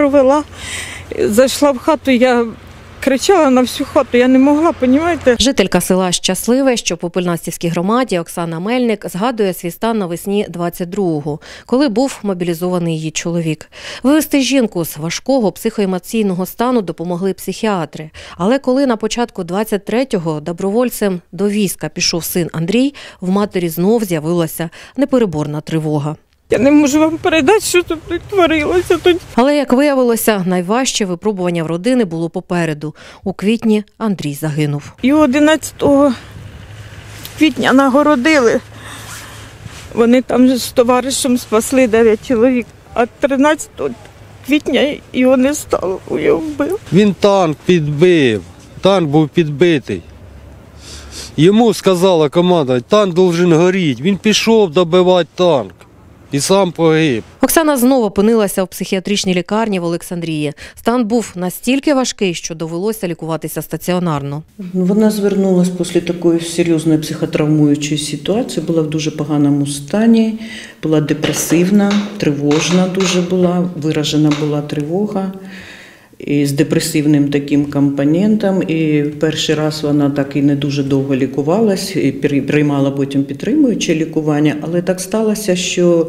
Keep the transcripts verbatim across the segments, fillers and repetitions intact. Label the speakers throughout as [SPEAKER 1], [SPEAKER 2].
[SPEAKER 1] провела, зайшла в хату, я кричала на всю хату, я не могла, розумієте?
[SPEAKER 2] Жителька села Щасливе, що по Пильнастівській громаді, Оксана Мельник, згадує свій стан навесні двадцять другого, коли був мобілізований її чоловік. Вивести жінку з важкого психоемоційного стану допомогли психіатри. Але коли на початку двадцять третього добровольцем до війська пішов син Андрій, в матері знов з'явилася непереборна тривога.
[SPEAKER 1] Я не можу вам передати, що тут творилося. Тут.
[SPEAKER 2] Але, як виявилося, найважче випробування в родини було попереду. У квітні Андрій загинув.
[SPEAKER 1] І одинадцятого квітня нагородили. Вони там з товаришем спасли дев'ять чоловік. А тринадцятого квітня його не стало, його вбив.
[SPEAKER 3] Він танк підбив, танк був підбитий. Йому сказала команда, танк повинен горіти. Він пішов добивати танк. І сам погиб.
[SPEAKER 2] Оксана знову опинилася в психіатричній лікарні в Олександрії. Стан був настільки важкий, що довелося лікуватися стаціонарно.
[SPEAKER 4] Вона звернулася після такої серйозної психотравмуючої ситуації, була в дуже поганому стані, була депресивна, тривожна дуже була, виражена була тривога. І з депресивним таким компонентом. І перший раз вона так і не дуже довго лікувалась, і приймала потім підтримуюче лікування, але так сталося, що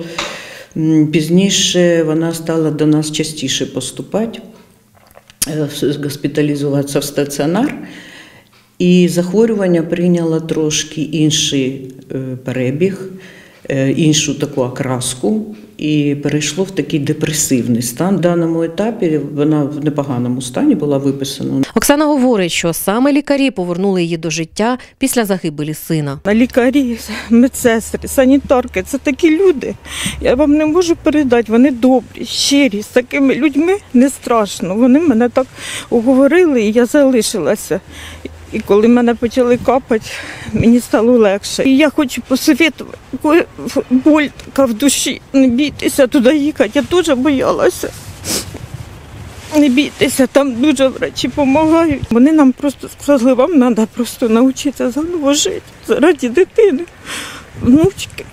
[SPEAKER 4] пізніше вона стала до нас частіше поступати, госпіталізуватися в стаціонар. І захворювання прийняло трошки інший перебіг, іншу таку окраску. І перейшло в такий депресивний стан. В даному етапі вона в непоганому стані була виписана.
[SPEAKER 2] Оксана говорить, що саме лікарі повернули її до життя після загибелі сина.
[SPEAKER 1] Лікарі, медсестри, санітарки – це такі люди. Я вам не можу передати, вони добрі, щирі. З такими людьми не страшно. Вони мене так уговорили, і я залишилася. І коли мене почали капати, мені стало легше. І я хочу посоветувати, коли боль така в душі, не бійтеся туди їхати. Я дуже боялася. Не бійтеся, там дуже врачі допомагають. Вони нам просто сказали, вам треба просто навчитися заново жити заради дитини, внучки.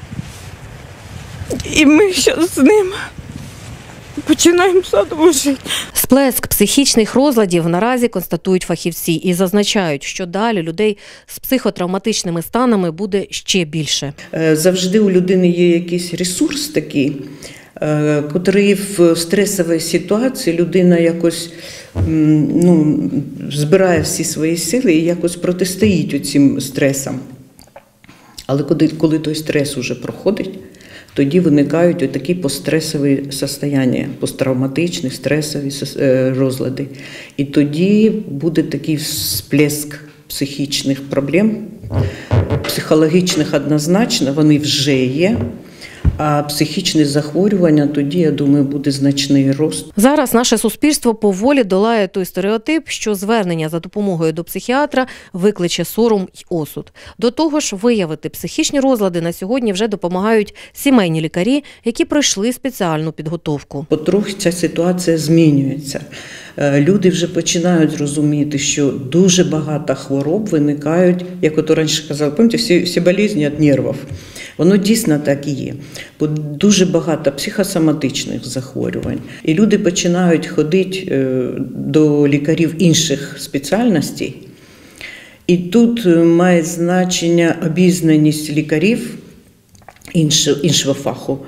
[SPEAKER 1] І ми зараз з ним починаємо заново жити.
[SPEAKER 2] Сплеск психічних розладів наразі констатують фахівці і зазначають, що далі людей з психотравматичними станами буде ще більше.
[SPEAKER 4] Завжди у людини є якийсь ресурс такий, котрий в стресовій ситуації людина якось ну, збирає всі свої сили і якось протистоїть цим стресам. Але коли, коли той стрес вже проходить, тоді виникають такі постресові состояння, посттравматичні, стресові розлади. І тоді буде такий всплеск психічних проблем, психологічних однозначно, вони вже є. А психічне захворювання, тоді, я думаю, буде значний рост.
[SPEAKER 2] Зараз наше суспільство поволі долає той стереотип, що звернення за допомогою до психіатра викличе сором й осуд. До того ж, виявити психічні розлади на сьогодні вже допомагають сімейні лікарі, які пройшли спеціальну підготовку.
[SPEAKER 4] Потрохи ця ситуація змінюється. Люди вже починають розуміти, що дуже багато хвороб виникають, як от раніше казали, пам'ятаєте, всі, всі болезні від нервів. Воно дійсно так і є. Бо дуже багато психосоматичних захворювань. І люди починають ходити до лікарів інших спеціальностей. І тут має значення обізнаність лікарів іншого фаху,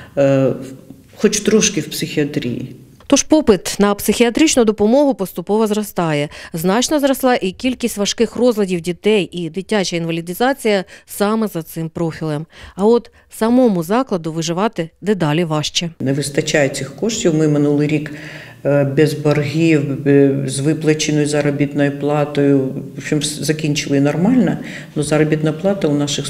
[SPEAKER 4] хоч трошки в психіатрії.
[SPEAKER 2] Тож попит на психіатричну допомогу поступово зростає. Значно зросла і кількість важких розладів дітей і дитяча інвалідизація саме за цим профілем. А от самому закладу виживати дедалі важче.
[SPEAKER 4] Не вистачає цих коштів. Ми минулий рік без боргів, з виплаченою заробітною платою, в общем, закінчили нормально, але заробітна плата у наших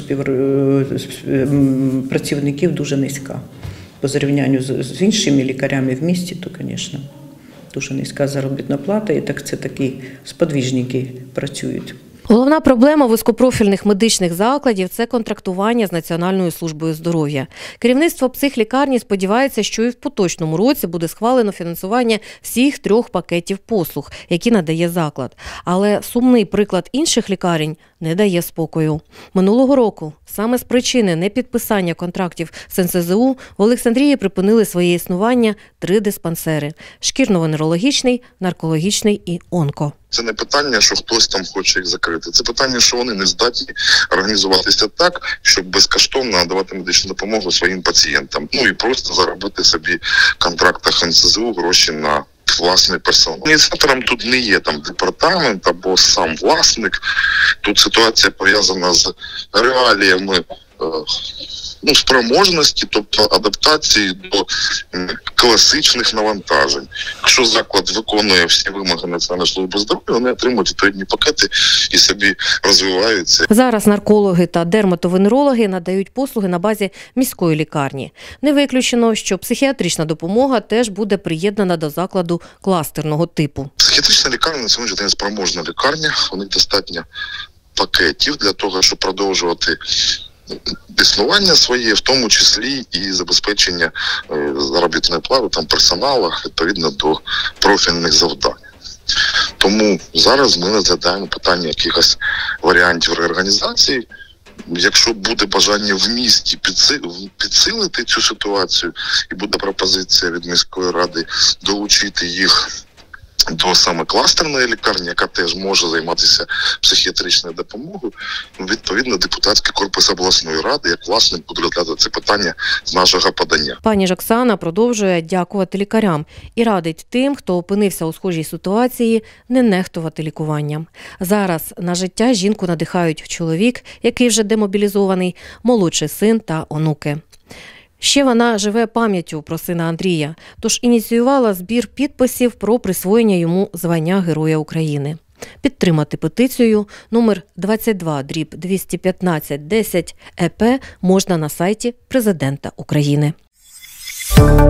[SPEAKER 4] співпрацівників дуже низька. По зрівнянню з іншими лікарями в місті, то, звісно, дуже низька заробітна плата, і так це такі сподвіжники працюють.
[SPEAKER 2] Головна проблема вузькопрофільних медичних закладів – це контрактування з Національною службою здоров'я. Керівництво психлікарні сподівається, що і в поточному році буде схвалено фінансування всіх трьох пакетів послуг, які надає заклад. Але сумний приклад інших лікарень не дає спокою. Минулого року саме з причини непідписання контрактів з ен ес зе у в Олександрії припинили своє існування три диспансери – шкірно-венерологічний, наркологічний і онко.
[SPEAKER 5] Це не питання, що хтось там хоче їх закрити. Це питання, що вони не здатні організуватися так, щоб безкоштовно надавати медичну допомогу своїм пацієнтам. Ну і просто заробити собі в контрактах ен ес зе у гроші на власний персонал. Ініціатором тут не є там департамент або сам власник. Тут ситуація пов'язана з реаліями ну, спроможності, тобто адаптації до класичних навантажень. Якщо заклад виконує всі вимоги Національної служби здоров'я, вони отримують відповідні пакети і собі розвиваються.
[SPEAKER 2] Зараз наркологи та дерматовенерологи надають послуги на базі міської лікарні. Не виключено, що психіатрична допомога теж буде приєднана до закладу кластерного типу.
[SPEAKER 5] Психіатрична лікарня на сьогоднішній день спроможна лікарня, у них достатньо пакетів для того, щоб продовжувати існування своє, в тому числі і забезпечення е, заробітної плати там персоналу відповідно до профільних завдань. Тому зараз ми розглядаємо питання якихось варіантів реорганізації. Якщо буде бажання в місті підсилити цю ситуацію і буде пропозиція від міської ради долучити їх до саме кластерної лікарні, яка теж може займатися психіатричною допомогою, відповідно, депутатський корпус обласної ради, як власник, буде розглядати це питання з нашого подання.
[SPEAKER 2] Пані ж Оксана продовжує дякувати лікарям і радить тим, хто опинився у схожій ситуації, не нехтувати лікуванням. Зараз на життя жінку надихають чоловік, який вже демобілізований, молодший син та онуки. Ще вона живе пам'яттю про сина Андрія, тож ініціювала збір підписів про присвоєння йому звання Героя України. Підтримати петицію номер двадцять два дріб двісті п'ятнадцять десять е пе можна на сайті Президента України.